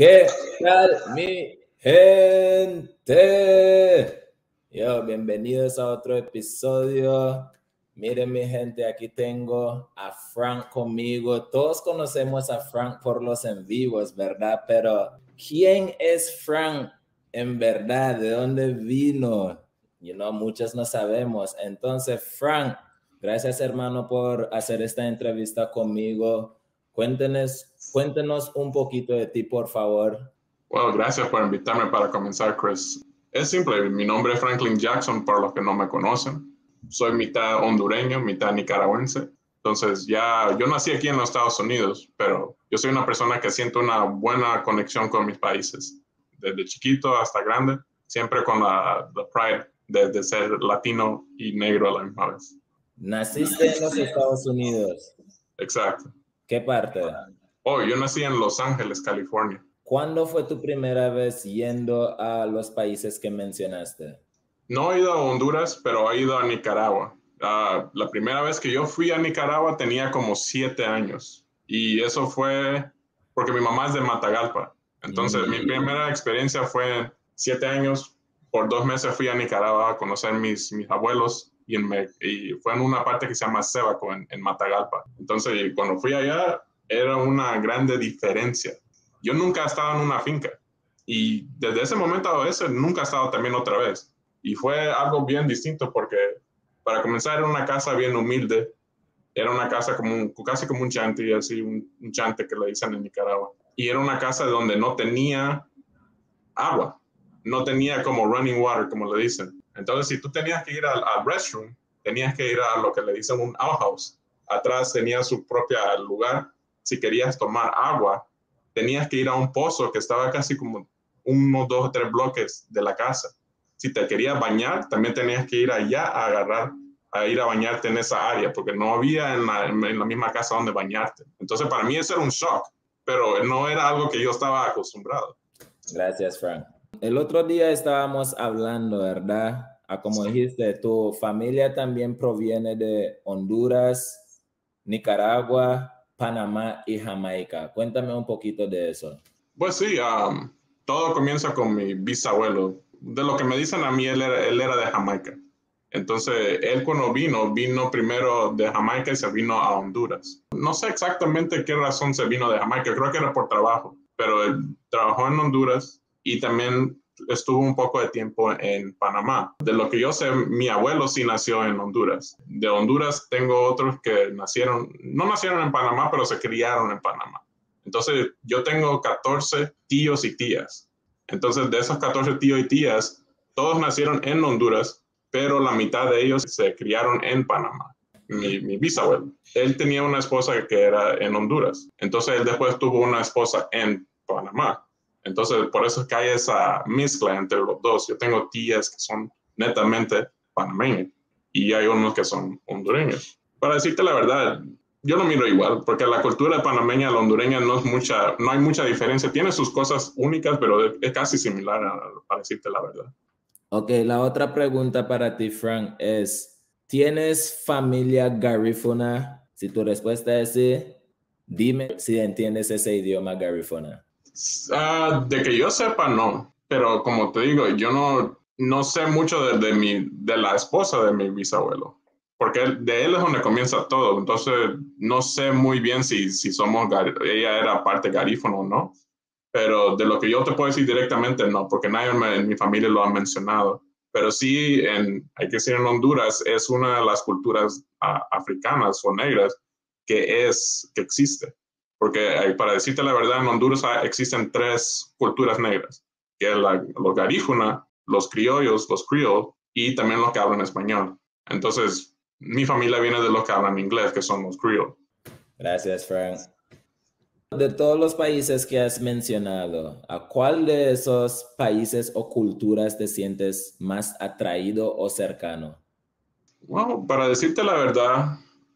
¿Qué tal, mi gente? Bienvenidos a otro episodio. Miren, mi gente, aquí tengo a Frank conmigo. Todos conocemos a Frank por los en vivos, ¿verdad? Pero ¿quién es Frank en verdad? ¿De dónde vino? Muchos no sabemos. Entonces, Frank, gracias, hermano, por hacer esta entrevista conmigo. Cuéntenos un poquito de ti, por favor. Bueno, gracias por invitarme para comenzar, Chris. Es simple, mi nombre es Franklin Jackson, para los que no me conocen. Soy mitad hondureño, mitad nicaragüense. Entonces, yo nací aquí en los Estados Unidos, pero yo soy una persona que siento una buena conexión con mis países. Desde chiquito hasta grande, siempre con la pride de ser latino y negro a la misma vez. ¿Naciste en los Estados Unidos? Exacto. ¿Qué parte? Yo nací en Los Ángeles, California. ¿Cuándo fue tu primera vez yendo a los países que mencionaste? No he ido a Honduras, pero he ido a Nicaragua. La primera vez que yo fui a Nicaragua tenía como 7 años. Y eso fue porque mi mamá es de Matagalpa. Entonces, mi primera experiencia fue 7 años. Por 2 meses fui a Nicaragua a conocer mis abuelos y fue en una parte que se llama Sébaco, en Matagalpa. Entonces, cuando fui allá, era una grande diferencia. Yo nunca he estado en una finca. Y desde ese momento a ese, nunca he estado también otra vez. Y fue algo bien distinto porque, para comenzar, era una casa bien humilde. Era una casa casi como un chante, así, un chante que le dicen en Nicaragua. Y era una casa donde no tenía agua. No tenía como running water, como le dicen. Entonces, si tú tenías que ir al restroom, tenías que ir a lo que le dicen un outhouse. Atrás tenía su propio lugar. Si querías tomar agua, tenías que ir a un pozo que estaba casi como 1, 2 o 3 bloques de la casa. Si te querías bañar, también tenías que ir allá a ir a bañarte en esa área, porque no había en la misma casa donde bañarte. Entonces, para mí eso era un shock, pero no era algo que yo estaba acostumbrado. Gracias, Frank. El otro día estábamos hablando, ¿verdad? Como dijiste, tu familia también proviene de Honduras, Nicaragua, Panamá y Jamaica. Cuéntame un poquito de eso. Pues sí, todo comienza con mi bisabuelo. De lo que me dicen a mí, él era de Jamaica. Entonces, él cuando vino primero de Jamaica y se vino a Honduras. No sé exactamente qué razón se vino de Jamaica, creo que era por trabajo, pero él trabajó en Honduras y también estuvo un poco de tiempo en Panamá. De lo que yo sé, mi abuelo sí nació en Honduras. De Honduras tengo otros que no nacieron en Panamá, pero se criaron en Panamá. Entonces, yo tengo 14 tíos y tías. Entonces, de esos 14 tíos y tías, todos nacieron en Honduras, pero la mitad de ellos se criaron en Panamá. Mi bisabuelo, él tenía una esposa que era en Honduras. Entonces, él después tuvo una esposa en Panamá. Entonces, por eso es que hay esa mezcla entre los dos. Yo tengo tías que son netamente panameñas y hay unos que son hondureños. Para decirte la verdad, yo lo miro igual, porque la cultura panameña a la hondureña no hay mucha diferencia. Tiene sus cosas únicas, pero es casi similar, para decirte la verdad. Ok, la otra pregunta para ti, Frank, es, ¿tienes familia garífuna? Si tu respuesta es sí, dime si entiendes ese idioma garífuna. De que yo sepa, no. Pero como te digo, yo no sé mucho de la esposa de mi bisabuelo. Porque de él es donde comienza todo. Entonces, no sé muy bien si ella era parte garífuna o no. Pero de lo que yo te puedo decir directamente, no, porque nadie en mi familia lo ha mencionado. Pero sí, hay que decir, en Honduras es una de las culturas africanas o negras que existe. Porque para decirte la verdad, en Honduras existen 3 culturas negras, que es los garífuna, los criollos, los creole, y también los que hablan español. Entonces, mi familia viene de los que hablan inglés, que son los creole. Gracias, Frank. De todos los países que has mencionado, ¿a cuál de esos países o culturas te sientes más atraído o cercano? Bueno, para decirte la verdad,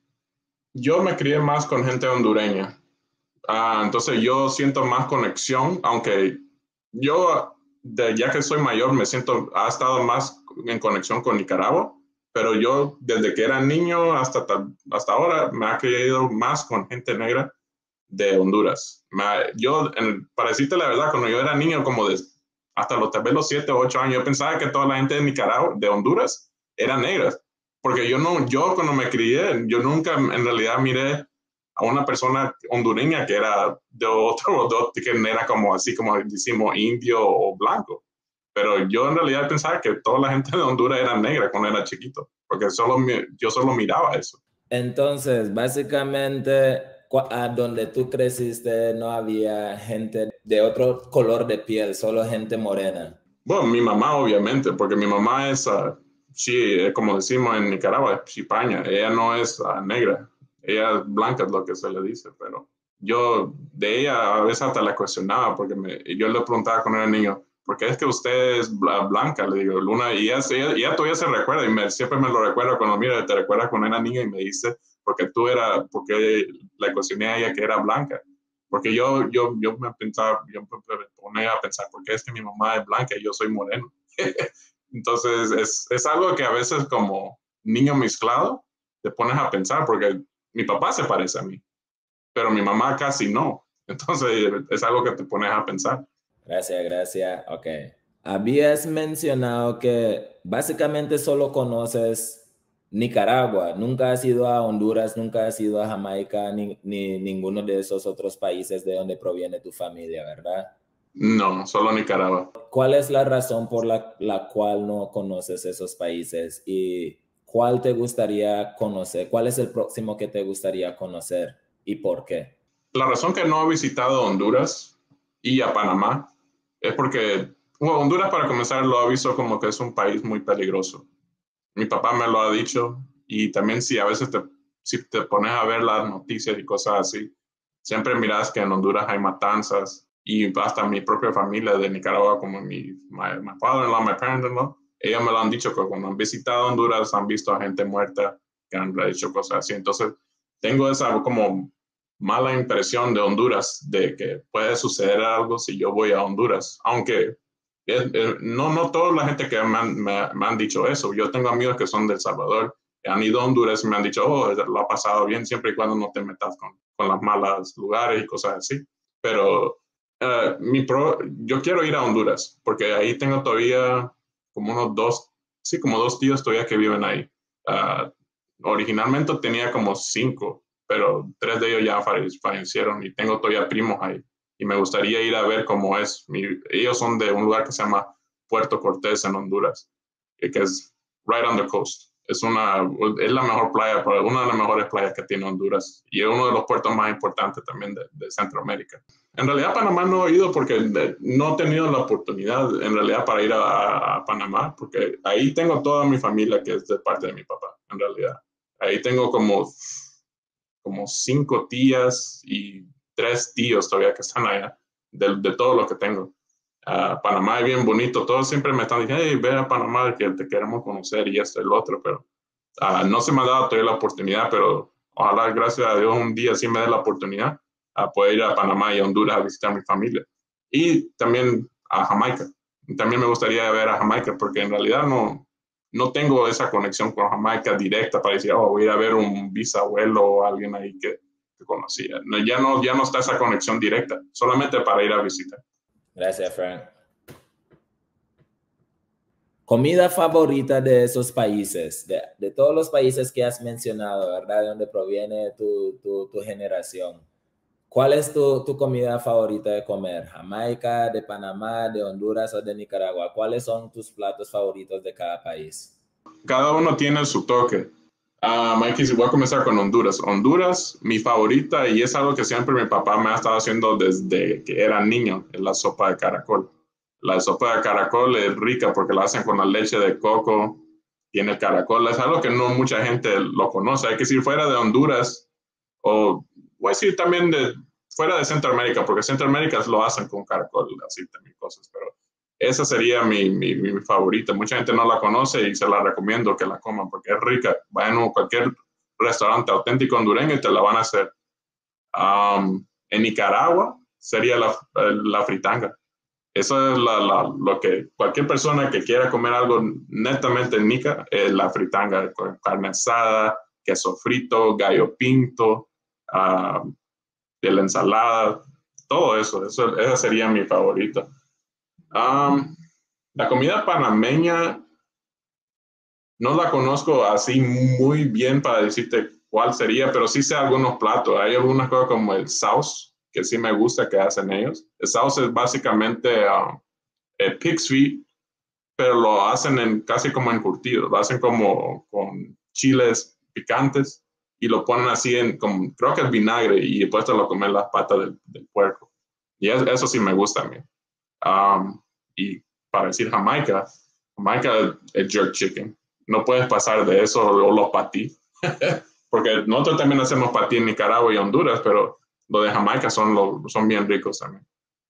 yo me crié más con gente hondureña. Entonces yo siento más conexión, aunque yo, ya que soy mayor, ha estado más en conexión con Nicaragua, pero yo desde que era niño hasta ahora me ha creído más con gente negra de Honduras. Para decirte la verdad, cuando yo era niño, hasta tal vez los 7 o 8 años, yo pensaba que toda la gente de Nicaragua, de Honduras, era negra. Porque yo cuando me crié, yo nunca en realidad miré a una persona hondureña que era que era como así como decimos indio o blanco. Pero yo en realidad pensaba que toda la gente de Honduras era negra cuando era chiquito, porque yo solo miraba eso. Entonces, básicamente, a donde tú creciste no había gente de otro color de piel, solo gente morena. Bueno, mi mamá obviamente, porque mi mamá es, sí, como decimos en Nicaragua, chipaña, ella no es negra, ella es blanca, es lo que se le dice, pero yo de ella a veces hasta la cuestionaba, porque yo le preguntaba cuando era niño, ¿por qué es que usted es blanca? Le digo, Luna, y ella todavía se recuerda, y siempre me lo recuerda cuando, mira, te recuerdas cuando era niña y me dice, porque la cuestioné a ella que era blanca. Porque yo me ponía a pensar, ¿por qué es que mi mamá es blanca y yo soy moreno? Entonces, es algo que a veces como niño mezclado te pones a pensar, porque mi papá se parece a mí, pero mi mamá casi no. Entonces, es algo que te pones a pensar. Gracias. Ok. Habías mencionado que básicamente solo conoces Nicaragua. Nunca has ido a Honduras, nunca has ido a Jamaica, ni ninguno de esos otros países de donde proviene tu familia, ¿verdad? No, solo Nicaragua. ¿Cuál es la razón por la cual no conoces esos países y cuál te gustaría conocer? ¿Cuál es el próximo que te gustaría conocer y por qué? La razón que no he visitado Honduras y a Panamá es porque Honduras, para comenzar, lo ha visto como que es un país muy peligroso. Mi papá me lo ha dicho y también si a veces si te pones a ver las noticias y cosas así, siempre miras que en Honduras hay matanzas y hasta mi propia familia de Nicaragua, como my father-in-law, my parents-in-law, ellos me lo han dicho que cuando han visitado Honduras han visto a gente muerta que han hecho cosas así. Entonces, tengo esa como mala impresión de Honduras, de que puede suceder algo si yo voy a Honduras, aunque no toda la gente que me han dicho eso. Yo tengo amigos que son de El Salvador, que han ido a Honduras y me han dicho, oh, lo ha pasado bien siempre y cuando no te metas con las malas lugares y cosas así. Pero yo quiero ir a Honduras porque ahí tengo todavía como como 2 tíos todavía que viven ahí. Originalmente tenía como 5, pero 3 de ellos ya fallecieron y tengo todavía primos ahí y me gustaría ir a ver cómo es. Ellos son de un lugar que se llama Puerto Cortés en Honduras, que es right on the coast. Es la mejor playa, una de las mejores playas que tiene Honduras y es uno de los puertos más importantes también de Centroamérica. En realidad Panamá no he ido porque no he tenido la oportunidad en realidad para ir a Panamá, porque ahí tengo toda mi familia que es de parte de mi papá, en realidad. Ahí tengo como 5 tías y 3 tíos todavía que están allá, de todo lo que tengo. Panamá es bien bonito, todos siempre me están diciendo, hey, ve a Panamá, que te queremos conocer y esto y lo otro, pero no se me ha dado todavía la oportunidad, pero ojalá, gracias a Dios, un día sí me dé la oportunidad a poder ir a Panamá y a Honduras a visitar a mi familia. Y también a Jamaica. También me gustaría ver a Jamaica, porque en realidad no tengo esa conexión con Jamaica directa para decir, oh, voy a ir a ver un bisabuelo o alguien ahí que conocía. Ya no está esa conexión directa, solamente para ir a visitar. Gracias, Frank. Comida favorita de esos países, de todos los países que has mencionado, ¿verdad? De donde proviene tu generación. ¿Cuál es tu comida favorita de comer? ¿Jamaica, de Panamá, de Honduras o de Nicaragua? ¿Cuáles son tus platos favoritos de cada país? Cada uno tiene su toque. Mikey, voy a comenzar con Honduras. Honduras, mi favorita, y es algo que siempre mi papá me ha estado haciendo desde que era niño, es la sopa de caracol. La sopa de caracol es rica porque la hacen con la leche de coco, tiene caracol. Es algo que no mucha gente lo conoce. Hay que ir fuera de Honduras, o voy a decir también fuera de Centroamérica, porque Centroamérica lo hacen con caracol, así también cosas, pero esa sería mi favorita. Mucha gente no la conoce y se la recomiendo que la coman porque es rica. Vayan a cualquier restaurante auténtico hondureño y te la van a hacer. En Nicaragua sería la fritanga. Eso es lo que cualquier persona que quiera comer algo netamente nica, la fritanga con carne asada, queso frito, gallo pinto, de la ensalada, todo eso, esa sería mi favorita. La comida panameña no la conozco así muy bien para decirte cuál sería, pero sí sé algunos platos. Hay algunas cosas como el sauce, que sí me gusta que hacen ellos. El sauce es básicamente el pig's feet, pero lo hacen casi como encurtido. Lo hacen como con chiles picantes y lo ponen así como, creo que es vinagre, y después te lo comen las patas del puerco. Y eso sí me gusta a mí. Y para decir Jamaica, Jamaica es jerk chicken. No puedes pasar de eso, o los patí. Porque nosotros también hacemos patí en Nicaragua y Honduras, pero los de Jamaica son bien ricos también.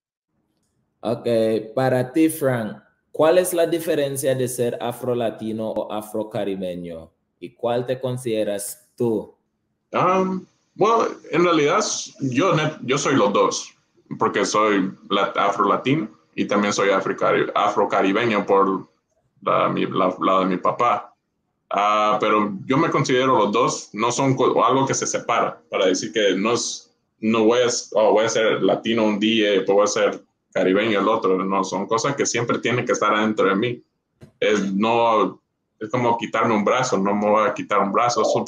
Ok, para ti, Frank, ¿cuál es la diferencia de ser afrolatino o afrocaribeño? ¿Y cuál te consideras tú? Bueno, en realidad yo soy los dos, porque soy afrolatino y también soy afrocaribeño por la de mi papá. Pero yo me considero los dos, no son algo que se separa, para decir que no voy a ser latino un día y después voy a ser caribeño el otro. No, son cosas que siempre tienen que estar adentro de mí. No, es como quitarme un brazo, no me voy a quitar un brazo eso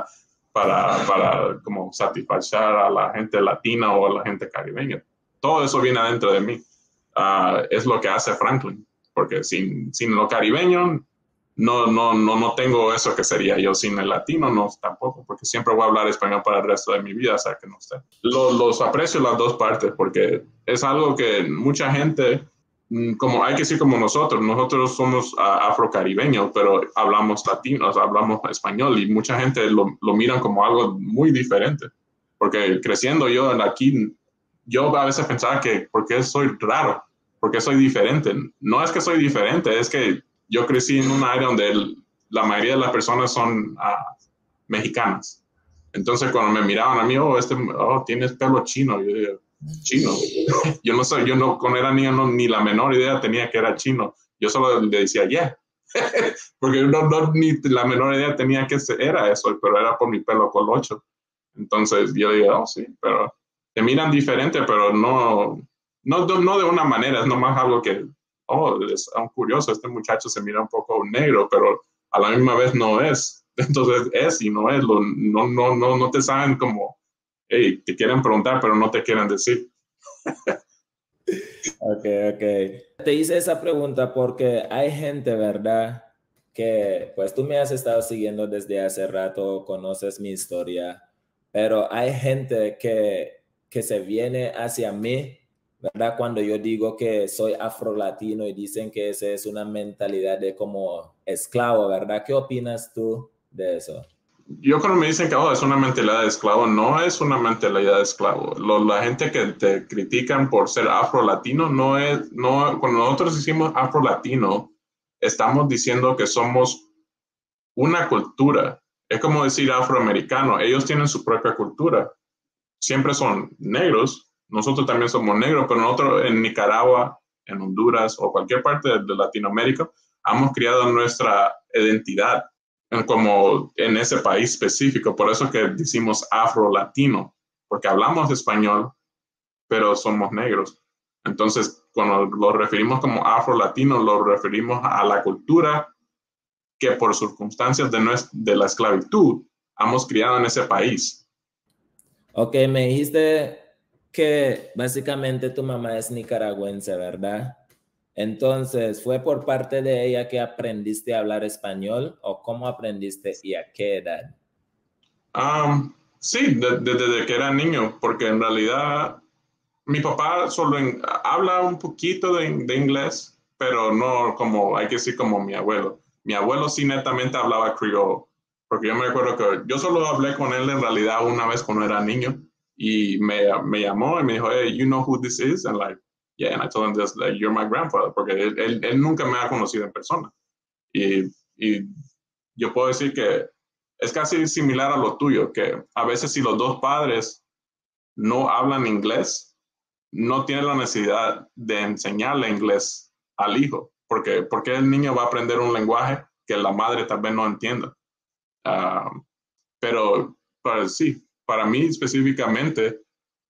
para como satisfacer a la gente latina o a la gente caribeña. Todo eso viene adentro de mí. Es lo que hace Franklin, porque sin lo caribeño no tengo eso que sería yo. Sin el latino no tampoco, porque siempre voy a hablar español para el resto de mi vida, o sea que no sé. Los aprecio las dos partes, porque es algo que mucha gente, como hay que decir como nosotros somos afrocaribeños, pero hablamos latinos, hablamos español, y mucha gente lo miran como algo muy diferente, porque creciendo yo aquí, yo a veces pensaba que porque soy raro, porque soy diferente. No es que soy diferente, es que yo crecí en un área donde la mayoría de las personas son mexicanas. Entonces, cuando me miraban a mí, tienes pelo chino. Yo digo, chino. Cuando era niño, ni la menor idea tenía que era chino. Yo solo le decía, yeah. Porque ni la menor idea tenía que era eso, pero era por mi pelo colocho. Entonces, yo digo, sí, pero te miran diferente, pero no de una manera, es nomás algo que, es curioso, este muchacho se mira un poco negro, pero a la misma vez no es. Entonces es y no es, no te saben como, hey, te quieren preguntar, pero no te quieren decir. Ok. Te hice esa pregunta porque hay gente, ¿verdad? Que pues tú me has estado siguiendo desde hace rato, conoces mi historia, pero hay gente que se viene hacia mí, ¿verdad? Cuando yo digo que soy afrolatino y dicen que esa es una mentalidad de como esclavo, ¿verdad? ¿Qué opinas tú de eso? Yo cuando me dicen que es una mentalidad de esclavo, no es una mentalidad de esclavo. La gente que te critican por ser afro-latino cuando nosotros decimos afro-latino, estamos diciendo que somos una cultura. Es como decir afroamericano, ellos tienen su propia cultura. Siempre son negros, nosotros también somos negros, pero nosotros en Nicaragua, en Honduras o cualquier parte de Latinoamérica, hemos creado nuestra identidad como en ese país específico. Por eso que decimos afro-latino, porque hablamos español, pero somos negros. Entonces, cuando lo referimos como afro-latino, lo referimos a la cultura que por circunstancias de la esclavitud hemos criado en ese país. Ok, me dijiste que básicamente tu mamá es nicaragüense, ¿verdad? Entonces, ¿fue por parte de ella que aprendiste a hablar español o cómo aprendiste y a qué edad? Sí, desde que era niño, porque en realidad mi papá habla un poquito de inglés, pero no como, hay que decir como mi abuelo. Mi abuelo sí netamente hablaba criollo, porque yo me acuerdo que yo solo hablé con él en realidad una vez cuando era niño, y me llamó y me dijo, hey, you know who this is? And like, yeah, and I told him this, like, you're my grandfather, porque él nunca me ha conocido en persona. Y yo puedo decir que es casi similar a lo tuyo, que a veces si los dos padres no hablan inglés, no tiene la necesidad de enseñarle inglés al hijo, porque el niño va a aprender un lenguaje que la madre tal vez no entienda. Pero sí, para mí específicamente,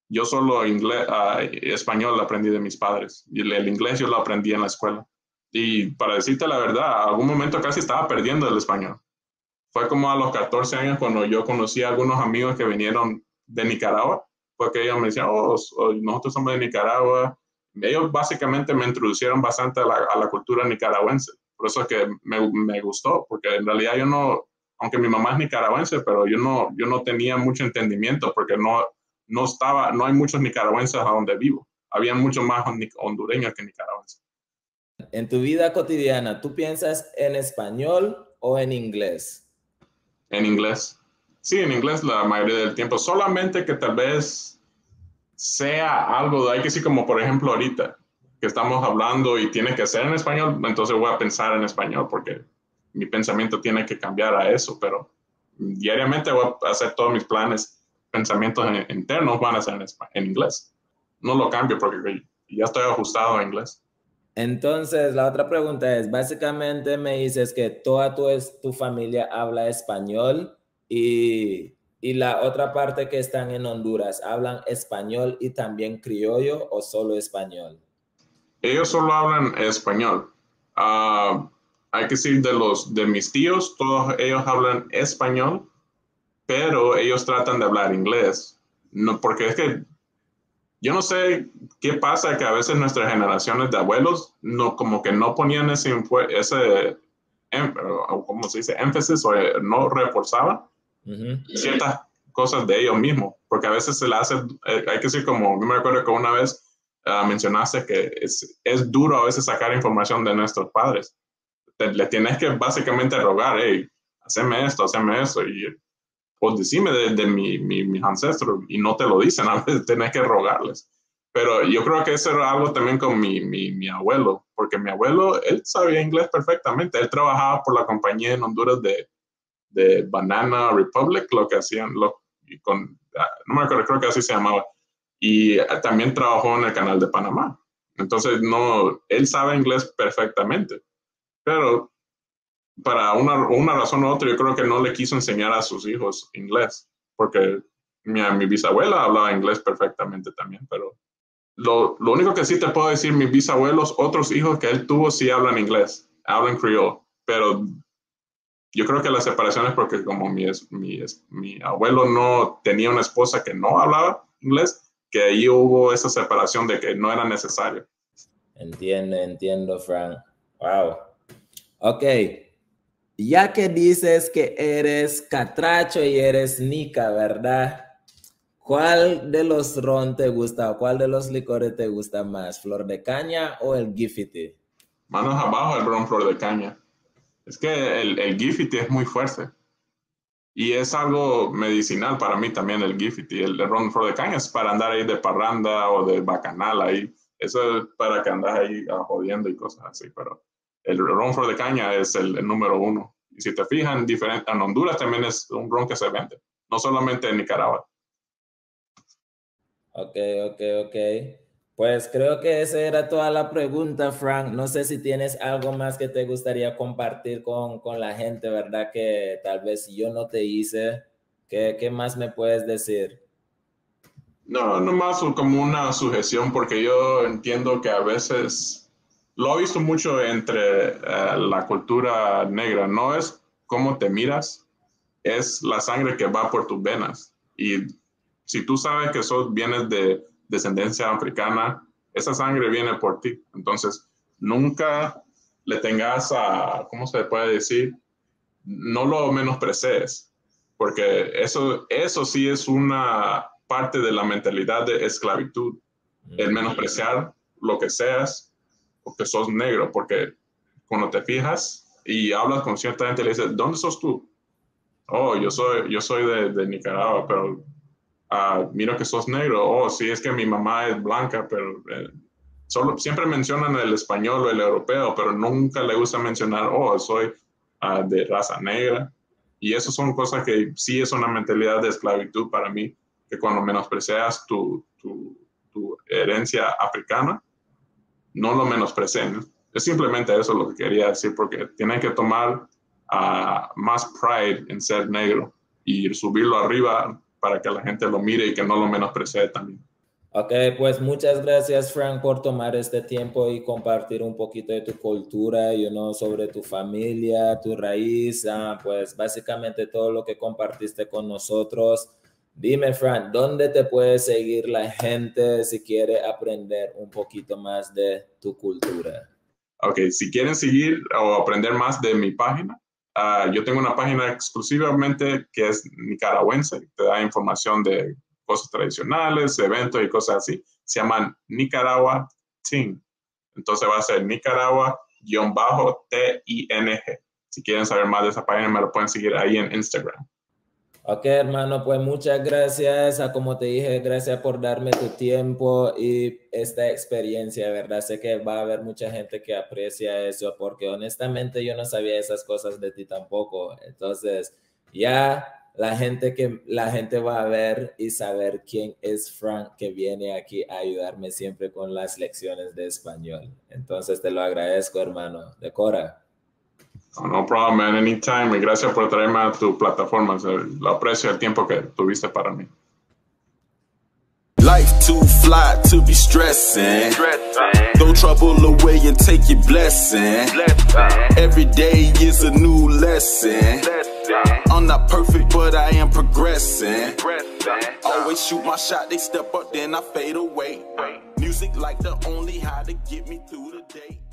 Yo solo inglés, español aprendí de mis padres y el inglés yo lo aprendí en la escuela. Y para decirte la verdad, a algún momento casi estaba perdiendo el español. Fue como a los 14 años cuando yo conocí a algunos amigos que vinieron de Nicaragua, porque ellos me decían, nosotros somos de Nicaragua. Ellos básicamente me introducieron bastante a la cultura nicaragüense. Por eso es que me gustó, porque en realidad yo no, aunque mi mamá es nicaragüense, pero yo no tenía mucho entendimiento, porque no hay muchos nicaragüenses a donde vivo. Había muchos más hondureños que nicaragüenses. En tu vida cotidiana, ¿tú piensas en español o en inglés? En inglés. Sí, en inglés la mayoría del tiempo. Solamente que tal vez sea algo, hay que decir como por ejemplo ahorita, que estamos hablando y tiene que ser en español, entonces voy a pensar en español porque mi pensamiento tiene que cambiar a eso, pero diariamente voy a hacer todos mis planes, pensamientos internos van a ser en inglés. No lo cambio porque ya estoy ajustado a inglés. Entonces, la otra pregunta es, básicamente me dices que toda tu familia habla español y la otra parte que están en Honduras, ¿hablan español y también criollo o solo español? Ellos solo hablan español. Hay que decir de mis tíos, todos ellos hablan español, pero ellos tratan de hablar inglés. No, porque es que yo no sé qué pasa que a veces nuestras generaciones de abuelos no, como que no ponían ¿cómo se dice? Énfasis o no reforzaban ciertas cosas de ellos mismos, porque a veces se le hace, hay que decir como, yo me acuerdo que una vez mencionaste que es duro a veces sacar información de nuestros padres. Le tienes que básicamente rogar, hey, haceme esto, y pues decime de mis ancestros, y no te lo dicen, a veces tenés que rogarles. Pero yo creo que eso era algo también con mi abuelo, porque mi abuelo, él sabía inglés perfectamente, él trabajaba por la compañía en Honduras de Banana Republic, lo que hacían, no me acuerdo, creo que así se llamaba, y también trabajó en el canal de Panamá. Entonces, no, él sabe inglés perfectamente, pero para una razón u otra, yo creo que no le quiso enseñar a sus hijos inglés, porque mi bisabuela hablaba inglés perfectamente también, pero lo único que sí te puedo decir, mis bisabuelos, otros hijos que él tuvo, sí hablan inglés, hablan criollo, pero yo creo que la separación es porque como mi abuelo no tenía una esposa que no hablaba inglés, que ahí hubo esa separación de que no era necesario. Entiendo, Frank. Wow. Ok. Ya que dices que eres catracho y eres nica, ¿verdad? ¿Cuál de los ron te gusta o cuál de los licores te gusta más? ¿Flor de caña o el Gifiti? Manos abajo el ron flor de caña. Es que el Gifiti es muy fuerte. Y es algo medicinal para mí también el Gifiti. El ron flor de caña es para andar ahí de parranda o de bacanal ahí. Eso es para que andas ahí jodiendo y cosas así. Pero el ron flor de caña es el número uno. Y si te fijas, en Honduras también es un ron que se vende. No solamente en Nicaragua. Ok. Pues creo que esa era toda la pregunta, Frank. No sé si tienes algo más que te gustaría compartir con la gente, ¿verdad? Que tal vez yo no te hice. ¿Qué más me puedes decir? No, nomás como una sujeción, porque yo entiendo que a veces lo he visto mucho entre la cultura negra. No es cómo te miras, es la sangre que va por tus venas. Y si tú sabes que vienes de descendencia africana, esa sangre viene por ti. Entonces, nunca le tengas ¿cómo se puede decir? No lo menosprecies, porque eso sí es una parte de la mentalidad de esclavitud, el menospreciar lo que seas o que sos negro, porque cuando te fijas y hablas con cierta gente, le dices, ¿dónde sos tú? Oh, yo soy de Nicaragua, pero miro que sos negro. Oh, sí, es que mi mamá es blanca, pero siempre mencionan el español o el europeo, pero nunca le gusta mencionar, oh, soy de raza negra. Y eso son cosas que sí es una mentalidad de esclavitud para mí, que cuando menosprecias tu herencia africana, no lo menosprecien. Es simplemente eso lo que quería decir, porque tienen que tomar más pride en ser negro y subirlo arriba para que la gente lo mire y que no lo menosprecie también. Ok, pues muchas gracias, Frank, por tomar este tiempo y compartir un poquito de tu cultura, sobre tu familia, tu raíz, pues básicamente todo lo que compartiste con nosotros. Dime, Frank, ¿dónde te puede seguir la gente si quiere aprender un poquito más de tu cultura? Ok, si quieren seguir o aprender más de mi página, yo tengo una página exclusivamente que es nicaragüense, te da información de cosas tradicionales, eventos y cosas así. Se llaman Nicaragua Ting. Entonces va a ser Nicaragua-TING. Si quieren saber más de esa página, me lo pueden seguir ahí en Instagram. Ok, hermano, pues muchas gracias. Como te dije, gracias por darme tu tiempo y esta experiencia, ¿verdad? Sé que va a haber mucha gente que aprecia eso porque honestamente yo no sabía esas cosas de ti tampoco. Entonces, ya la gente va a ver y saber quién es Frank que viene aquí a ayudarme siempre con las lecciones de español. Entonces, te lo agradezco, hermano. Decora. Oh, no problem, man. Anytime. Y gracias por traerme a tu plataforma. Lo aprecio el tiempo que tuviste para mí. Life too fly to be stressing. Throw trouble away and take your blessing. Every day is a new lesson. I'm not perfect, but I am progressing. Always shoot my shot, they step up, then I fade away. Music like the only how to get me through the day.